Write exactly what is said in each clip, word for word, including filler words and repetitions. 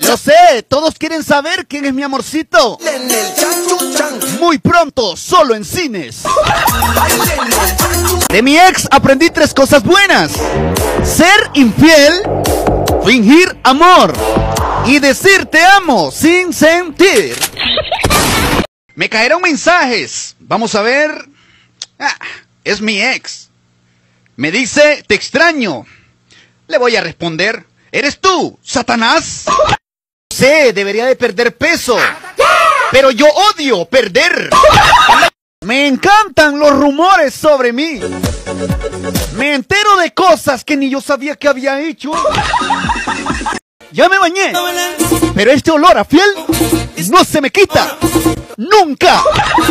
Lo sé, todos quieren saber quién es mi amorcito. Muy pronto, solo en cines. De mi ex aprendí tres cosas buenas: ser infiel, fingir amor y decir te amo sin sentir. Me cayeron mensajes. Vamos a ver. Ah, es mi ex. Me dice, te extraño. Le voy a responder, ¿eres tú, Satanás? Sí, debería de perder peso. Pero yo odio perder. Me encantan los rumores sobre mí. Me entero de cosas que ni yo sabía que había hecho. Ya me bañé, pero este olor a fiel no se me quita. ¡Nunca!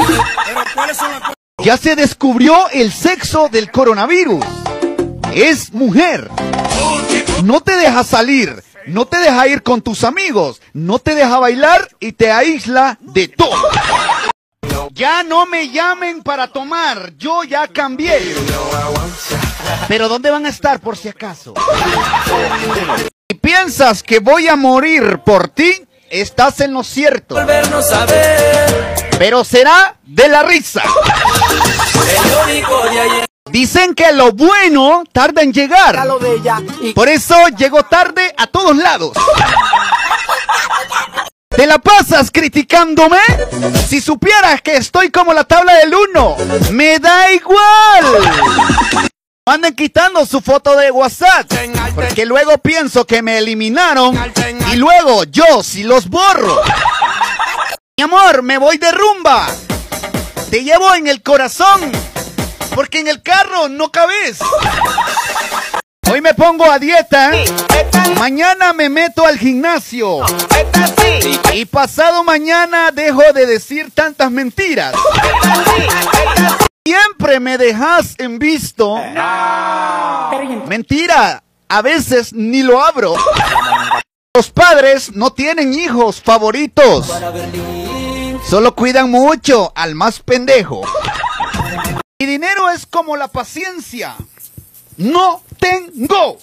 Ya se descubrió el sexo del coronavirus. Es mujer. No te deja salir, no te deja ir con tus amigos, no te deja bailar y te aísla de todo. Ya no me llamen para tomar, yo ya cambié. Pero ¿dónde van a estar por si acaso? Si piensas que voy a morir por ti, estás en lo cierto. Pero será de la risa. Dicen que lo bueno tarda en llegar. Por eso llego tarde a todos lados. ¿Te la pasas criticándome? Si supieras que estoy como la tabla del uno, me da igual. Anden quitando su foto de WhatsApp, porque luego pienso que me eliminaron y luego yo sí los borro. Mi amor, me voy de rumba. Te llevo en el corazón, porque en el carro no cabes. Hoy me pongo a dieta, mañana me meto al gimnasio y pasado mañana dejo de decir tantas mentiras. Siempre me dejas en visto. Mentira, a veces ni lo abro. Los padres no tienen hijos favoritos, solo cuidan mucho al más pendejo. Mi dinero es como la paciencia. No tengo.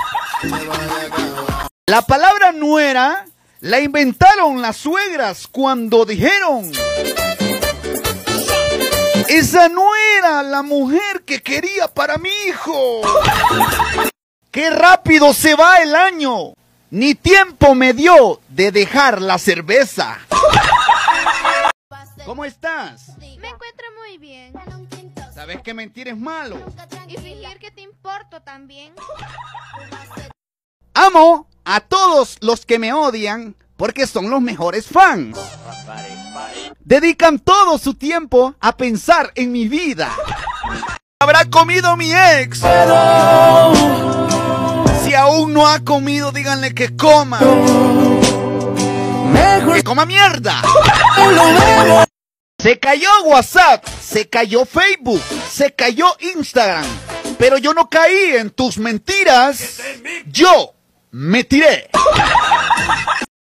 La palabra nuera la inventaron las suegras cuando dijeron: esa no era la mujer que quería para mi hijo. ¡Qué rápido se va el año! Ni tiempo me dio de dejar la cerveza. ¿Cómo estás? Me encuentro muy bien. ¿Sabes que mentir es malo? Y fingir que te importo también. Amo a todos los que me odian porque son los mejores fans. Dedican todo su tiempo a pensar en mi vida. ¿Habrá comido mi ex? Si aún no ha comido, díganle que coma. ¡Que coma mierda! Se cayó WhatsApp, se cayó Facebook, se cayó Instagram. Pero yo no caí en tus mentiras. Yo me tiré.